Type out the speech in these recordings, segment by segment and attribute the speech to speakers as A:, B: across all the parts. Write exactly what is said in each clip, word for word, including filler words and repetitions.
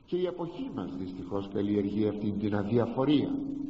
A: Και η εποχή μας δυστυχώς καλλιεργεί αυτή την αδιαφορία.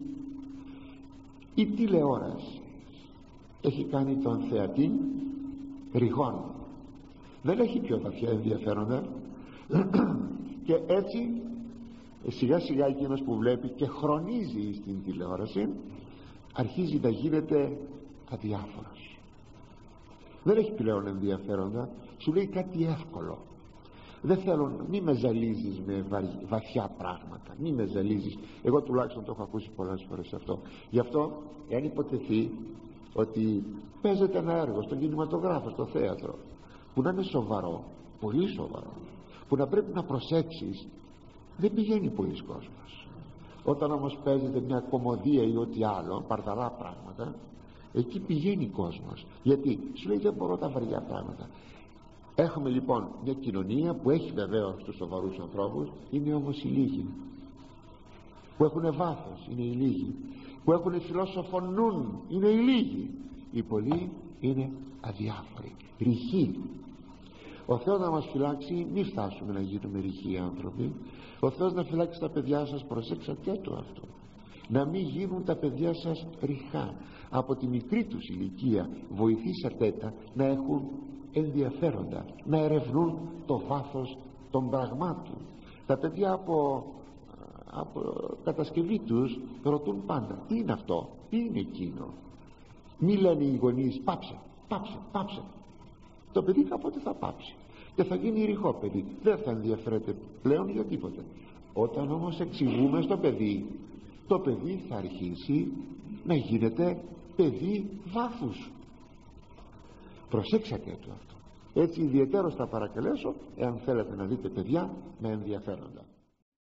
A: Η τηλεόραση έχει κάνει τον θεατή ρηγών, δεν έχει πιο βαθιά ενδιαφέροντα και έτσι σιγά σιγά εκείνος που βλέπει και χρονίζει στην τηλεόραση αρχίζει να γίνεται αδιάφορος, δεν έχει πλέον ενδιαφέροντα, σου λέει κάτι εύκολο. Δεν θέλω, μη με ζαλίζεις με βαθιά πράγματα, μη με ζαλίζεις. Εγώ τουλάχιστον το έχω ακούσει πολλές φορές αυτό. Γι' αυτό εάν υποτεθεί ότι παίζεται ένα έργο στον κινηματογράφο, στο θέατρο, που να είναι σοβαρό, πολύ σοβαρό, που να πρέπει να προσέξεις, δεν πηγαίνει πολλής κόσμος. Όταν όμως παίζεται μια κωμωδία ή ό,τι άλλο, παρδαλά πράγματα, εκεί πηγαίνει κόσμος. Γιατί σου λέει δεν μπορώ τα βαριά πράγματα. Έχουμε λοιπόν μια κοινωνία που έχει βεβαίως τους σοβαρούς ανθρώπους, είναι όμως οι λίγοι που έχουν βάθος, είναι οι λίγοι που έχουν φιλοσοφονούν, είναι οι λίγοι. Οι πολλοί είναι αδιάφοροι, ρηχοί. Ο Θεός να μας φυλάξει, μη φτάσουμε να γίνουμε ρηχοί άνθρωποι. Ο Θεός να φυλάξει τα παιδιά σας, προσέξατε το αυτό, να μην γίνουν τα παιδιά σας ρηχά. Από τη μικρή τους ηλικία βοηθήσατε τα να έχουν ενδιαφέροντα, να ερευνούν το βάθος των πραγμάτων. Τα παιδιά από, από κατασκευή τους ρωτούν πάντα τι είναι αυτό, τι είναι εκείνο. Μη λένε οι γονείς πάψε, πάψε, πάψε. Το παιδί κάποτε θα πάψει και θα γίνει ρηχό παιδί, δεν θα ενδιαφέρεται πλέον για τίποτα. Όταν όμως εξηγούμε στο παιδί, το παιδί θα αρχίσει να γίνεται παιδί βάθους. Προσέξατε το αυτό. Έτσι ιδιαιτέρως θα παρακαλέσω, εάν θέλετε να δείτε παιδιά με ενδιαφέροντα.